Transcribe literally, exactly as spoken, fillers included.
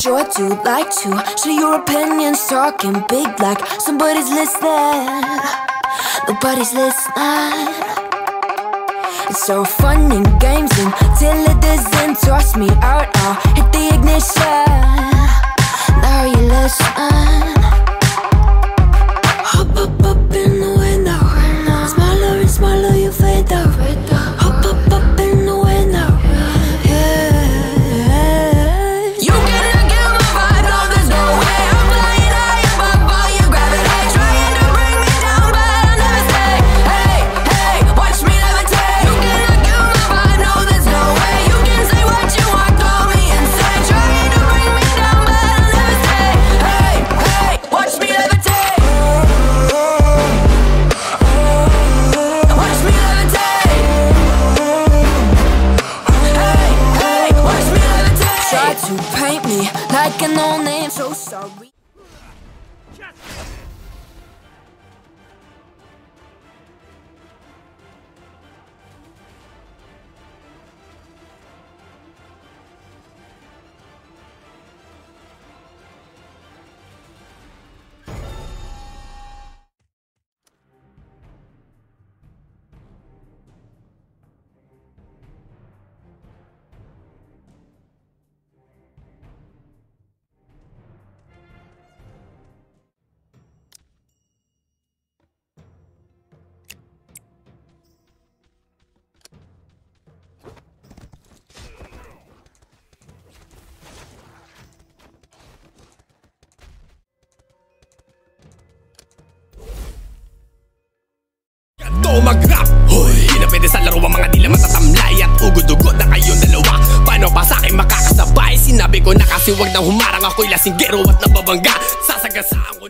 sure do like to share your opinions, talking big like somebody's listening. Nobody's listening. It's so fun and games until it doesn't. Toss me out, I'll hit the ignition. Now you listen. Hop up up in the window. Smaller and smaller you fade out. Hop up up in the window. To paint me like a no-name, so sorry. Mag-rap, hoy, di na pwede sa laro ang mga dila matatamlay at ugod-ugod na kayong dalawa. Paano pa sa akin makakasabay? Sinabi ko na kasi wag nang humarang, ako'y lasinggero at nababangga. Sasagasaan ko